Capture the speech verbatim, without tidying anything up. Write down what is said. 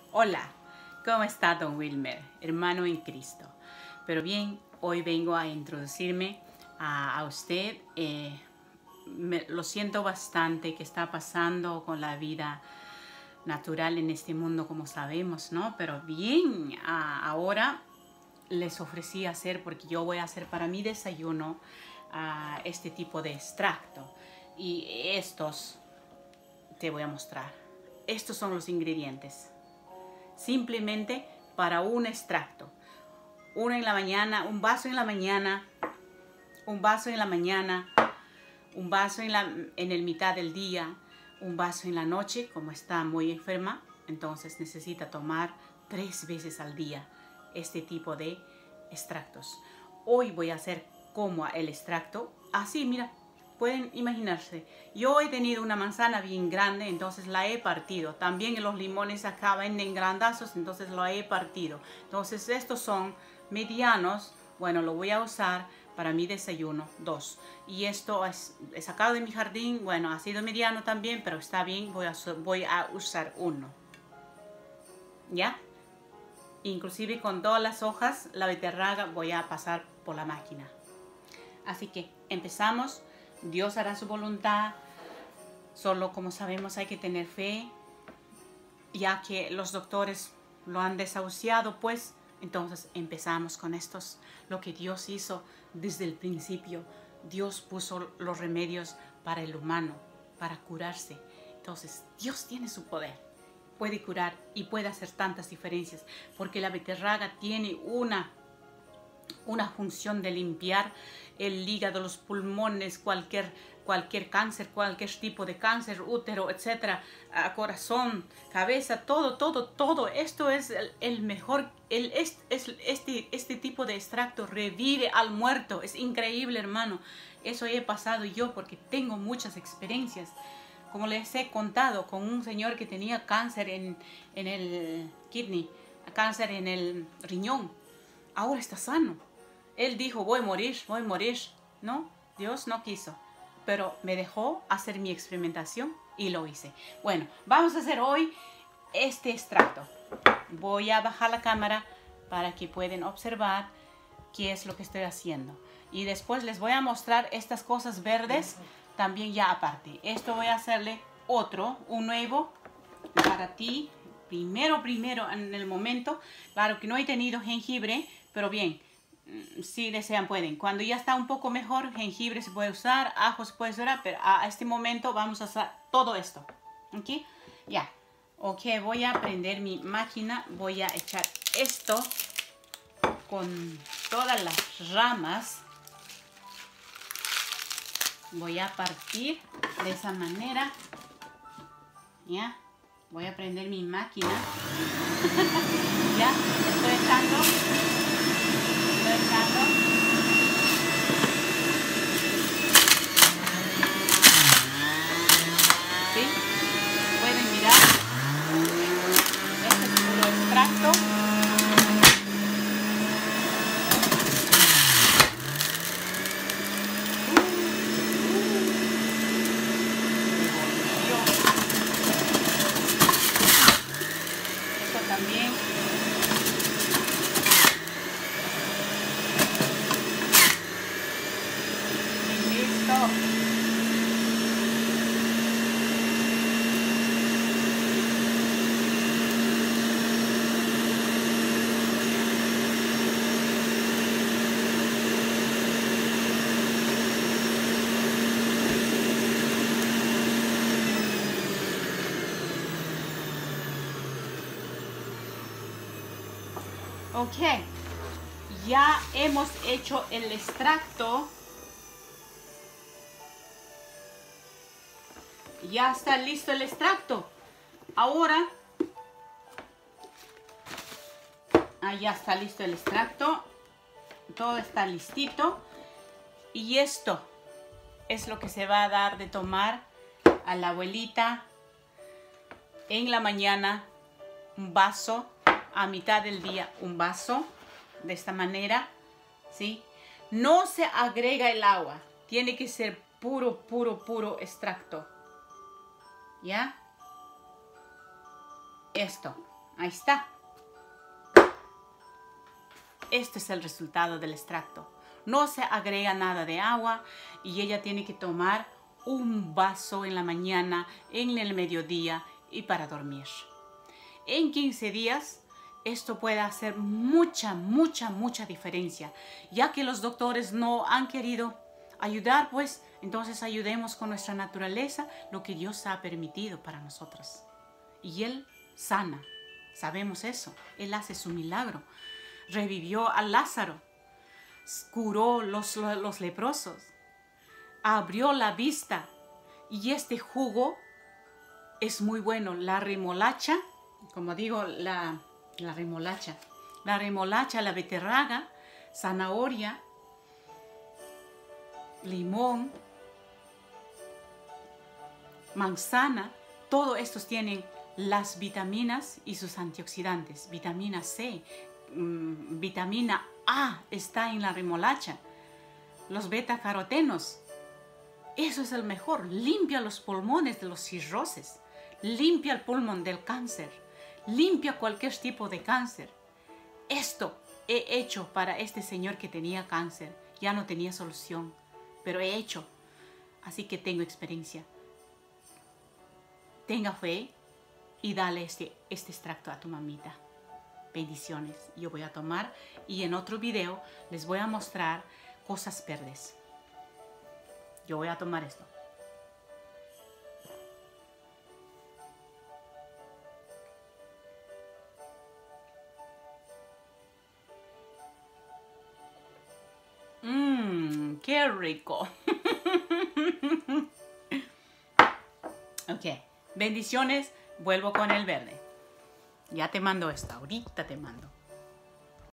Hola, ¿cómo está don Wilmer, hermano en Cristo? Pero bien, hoy vengo a introducirme a, a usted. Eh, me, lo siento bastante que está pasando con la vida natural en este mundo, como sabemos, ¿no? Pero bien, a, ahora les ofrecí hacer, porque yo voy a hacer para mi desayuno uh, este tipo de extracto. Y estos te voy a mostrar. Estos son los ingredientes. Simplemente para un extracto. Uno en la mañana, un vaso en la mañana, un vaso en la mañana, un vaso en, la, en el mitad del día, un vaso en la noche, como está muy enferma, entonces necesita tomar tres veces al día este tipo de extractos. Hoy voy a hacer como el extracto, así mira, pueden imaginarse, yo he tenido una manzana bien grande, entonces la he partido. También los limones acá venden grandazos, entonces lo he partido. Entonces estos son medianos, bueno, lo voy a usar para mi desayuno, dos. Y esto es, es sacado de mi jardín, bueno, ha sido mediano también, pero está bien, voy a, voy a usar uno. ¿Ya? Inclusive con todas las hojas, la beterraga voy a pasar por la máquina. Así que empezamos. Dios hará su voluntad. Solo, como sabemos, hay que tener fe, ya que los doctores lo han desahuciado, pues entonces empezamos con estos, lo que Dios hizo desde el principio. Dios puso los remedios para el humano, para curarse. Entonces Dios tiene su poder, puede curar y puede hacer tantas diferencias, porque la beterraga tiene una una función de limpiar el hígado, los pulmones, cualquier, cualquier cáncer, cualquier tipo de cáncer, útero, etcétera, corazón, cabeza, todo, todo, todo. Esto es el, el mejor, el, es, es, este, este tipo de extracto revive al muerto. Es increíble, hermano. Eso he pasado yo porque tengo muchas experiencias. Como les he contado, con un señor que tenía cáncer en, en el kidney, cáncer en el riñón. Ahora está sano. Él dijo, voy a morir, voy a morir. No, Dios no quiso. Pero me dejó hacer mi experimentación y lo hice. Bueno, vamos a hacer hoy este extracto. Voy a bajar la cámara para que puedan observar qué es lo que estoy haciendo. Y después les voy a mostrar estas cosas verdes también ya aparte. Esto voy a hacerle otro, un nuevo para ti. Primero, primero, en el momento, claro que no he tenido jengibre, pero bien, si desean pueden. Cuando ya está un poco mejor, jengibre se puede usar, ajo se puede usar, pero a este momento vamos a hacer todo esto. ¿Ok? Ya. Ok, voy a prender mi máquina, voy a echar esto con todas las ramas. Voy a partir de esa manera. Ya. Voy a prender mi máquina. Ya, estoy echando. Estoy echando. ¿Sí? Pueden mirar. Este es puro extracto. También listo. Ok, ya hemos hecho el extracto. Ya está listo el extracto. Ahora, ah, ya está listo el extracto. Todo está listito. Y esto es lo que se va a dar de tomar a la abuelita en la mañana. Un vaso. A mitad del día un vaso de esta manera, ¿sí? No se agrega el agua, tiene que ser puro, puro, puro extracto, ¿ya? Esto, Ahí está. Este es el resultado del extracto. No se agrega nada de agua y ella tiene que tomar un vaso en la mañana, en el mediodía y para dormir. En quince días esto puede hacer mucha, mucha, mucha diferencia. Ya que los doctores no han querido ayudar, pues entonces ayudemos con nuestra naturaleza lo que Dios ha permitido para nosotros. Y Él sana. Sabemos eso. Él hace su milagro. Revivió a Lázaro. Curó los, los leprosos. Abrió la vista. Y este jugo es muy bueno. La remolacha, como digo, la, la remolacha. La remolacha, la beterraga, zanahoria, limón, manzana. Todos estos tienen las vitaminas y sus antioxidantes. Vitamina C, mmm, vitamina A está en la remolacha. Los betacarotenos. Eso es el mejor. Limpia los pulmones de los cirrosis. Limpia el pulmón del cáncer. Limpia cualquier tipo de cáncer. Esto he hecho para este señor que tenía cáncer. Ya no tenía solución, pero he hecho. Así que tengo experiencia. Tenga fe y dale este, este extracto a tu mamita. Bendiciones. Yo voy a tomar y en otro video les voy a mostrar cosas verdes. Yo voy a tomar esto. Mmm, qué rico. Ok, bendiciones. Vuelvo con el verde. Ya te mando esta, ahorita te mando.